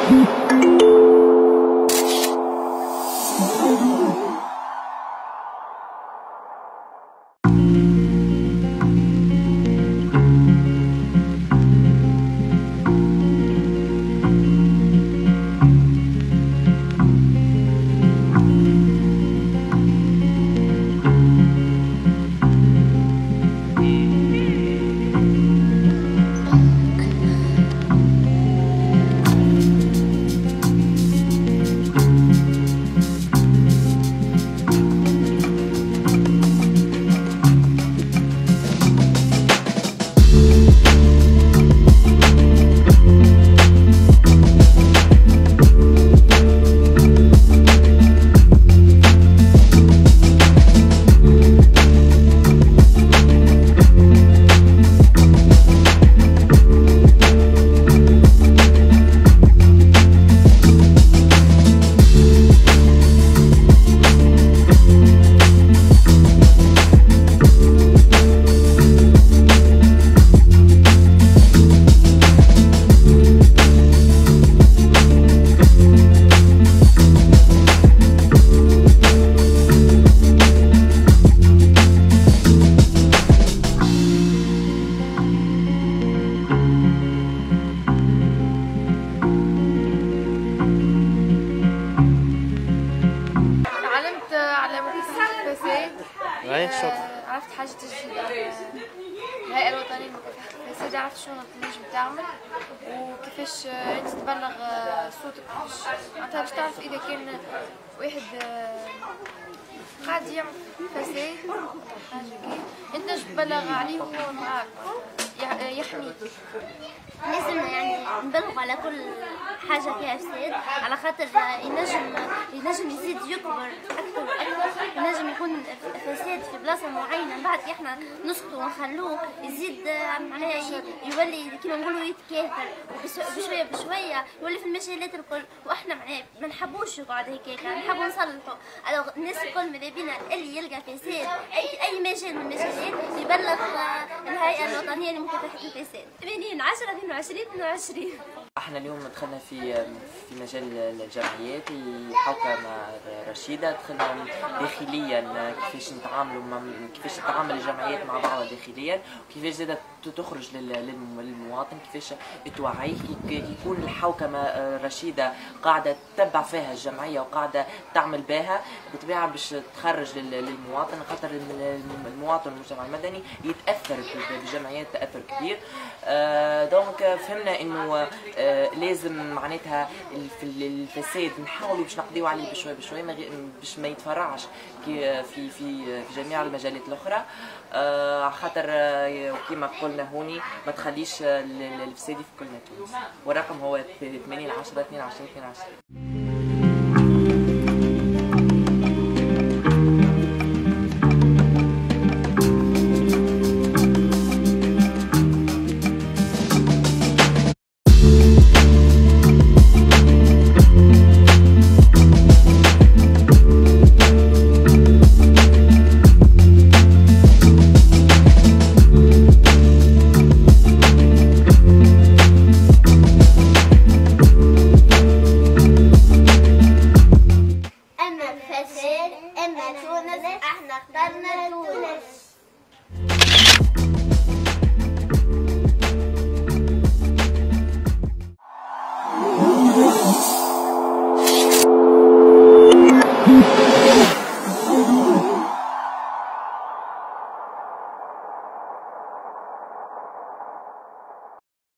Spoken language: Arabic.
عرفت حاجة جديدة الهيئة الوطنية لمكافحة الفساد، عرفت شنو تنجم تعمل وكيفاش تبلغ صوتك معناتها باش تعرف إذا كان واحد قاعد يعمل فساد حاجة كي أنت تنجم تبلغ عليه وهو معاك يحميك. لازم يعني نبلغ على كل حاجة فيها فساد، على خاطر ينجم يزيد يكبر أكثر وأكثر، ينجم يكون فساد في بلاصة معينة من بعد احنا نسكتوا ونخلوه يزيد معناها يولي كيما نقولوا يتكاثر بشوية بشوية يولي في المجالات الكل، واحنا معناها ما نحبوش يقعد هكاك، نحبوا نصلحوا. الناس الكل ماذا بينا اللي يلقى فساد أي مجال من المجالات يبلغ الهيئة الوطنية لمكافحة الفساد 80/10/22. احنا اليوم دخلنا في مجال الجمعيات الحوكمة رشيدة، دخلنا داخليا كيفاش تتعامل الجمعيات مع بعضها داخليا، وكيفاش زادت تخرج للمواطن، كيفاش توعيه يكون الحوكمة رشيدة قاعدة تتبع فيها الجمعية وقاعدة تعمل بها بطبيعة باش تخرج للمواطن، خاطر المواطن والمجتمع المدني يتأثر بالجمعيات تأثر كبير. دونك فهمنا انه لازم معناتها في الفساد نحاولوا باش نقضيو عليه بشوي بشوي باش ما يتفرعش في جميع المجالات الاخرى، خاطر كما قلنا هوني ما تخليش الفساد في كل تونس، والرقم هو 80/10/22.